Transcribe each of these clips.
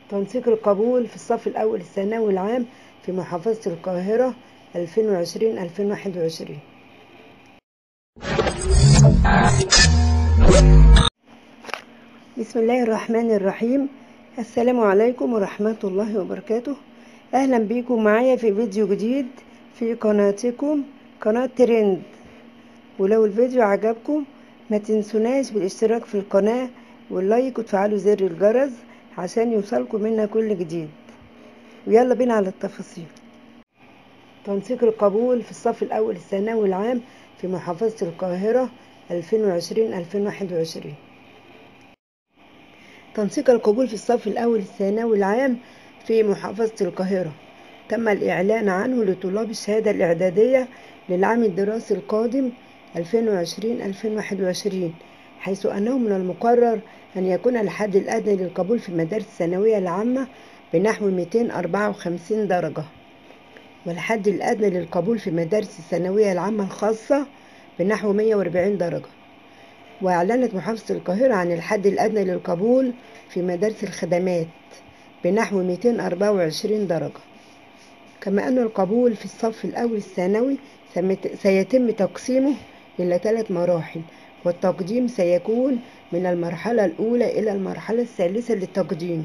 تنسيق القبول في الصف الأول الثانوي العام في محافظة القاهرة 2020-2021. بسم الله الرحمن الرحيم. السلام عليكم ورحمة الله وبركاته. أهلا بيكم معايا في فيديو جديد في قناتكم قناة ترند. ولو الفيديو عجبكم ما تنسوناش بالاشتراك في القناة واللايك وتفعلوا زر الجرس عشان يوصلكم منا كل جديد. ويلا بينا على التفاصيل. تنسيق القبول في الصف الأول الثانوي العام في محافظة القاهرة 2020-2021. تنسيق القبول في الصف الأول الثانوي العام في محافظة القاهرة تم الإعلان عنه لطلاب الشهادة الإعدادية للعام الدراسي القادم 2020-2021، حيث أنه من المقرر أن يكون الحد الأدنى للقبول في المدارس الثانوية العامة بنحو 254 درجة، والحد الأدنى للقبول في مدارس الثانوية العامة الخاصة بنحو 140 درجة. وأعلنت محافظة القاهرة عن الحد الأدنى للقبول في مدارس الخدمات بنحو 224 درجة. كما أن القبول في الصف الأول الثانوي سيتم تقسيمه إلى 3 مراحل، والتقديم سيكون من المرحلة الأولى إلى المرحلة الثالثة للتقديم.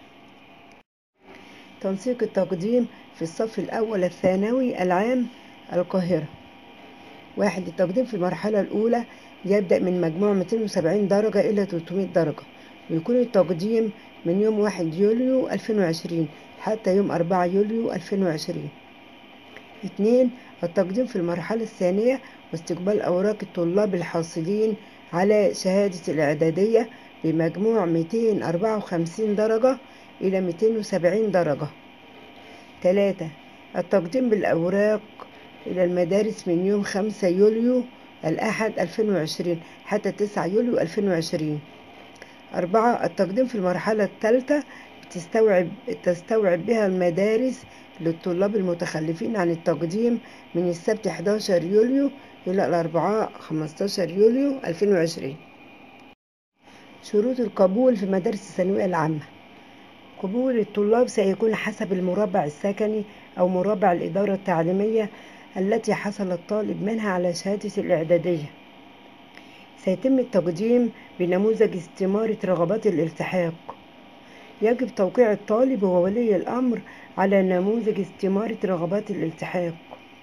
تنسيق التقديم في الصف الأول الثانوي العام القاهرة: 1. التقديم في المرحلة الأولى يبدأ من مجموع 270 درجة إلى 300 درجة، ويكون التقديم من يوم 1 يوليو 2020 حتى يوم 4 يوليو 2020. 2. التقديم في المرحلة الثانية واستقبال أوراق الطلاب الحاصلين على شهادة الإعدادية بمجموع 254 درجة إلى 270 درجة. 3. التقديم بالأوراق إلى المدارس من يوم 5 يوليو الأحد 2020 حتى 9 يوليو 2020. 4. التقديم في المرحلة الثالثة تستوعب بها المدارس للطلاب المتخلفين عن التقديم من السبت 11 يوليو إلى الأربعاء 15 يوليو 2020. شروط القبول في مدارس الثانوية العامة: قبول الطلاب سيكون حسب المربع السكني أو مربع الإدارة التعليمية التي حصل الطالب منها على شهادة الإعدادية. سيتم التقديم بنموذج استمارة رغبات الالتحاق. يجب توقيع الطالب وولي الأمر على نموذج استمارة رغبات الالتحاق.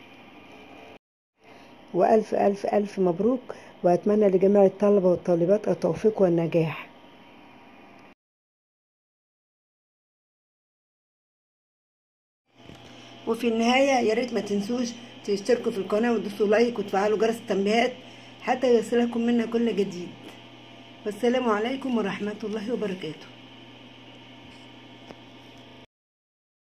وألف ألف ألف مبروك، وأتمنى لجميع الطلبة والطالبات التوفيق والنجاح. وفي النهاية ياريت ما تنسوش تشتركوا في القناة وتدوسوا لايك وتفعلوا جرس التنبيهات حتى يصلكم منا كل جديد. والسلام عليكم ورحمة الله وبركاته.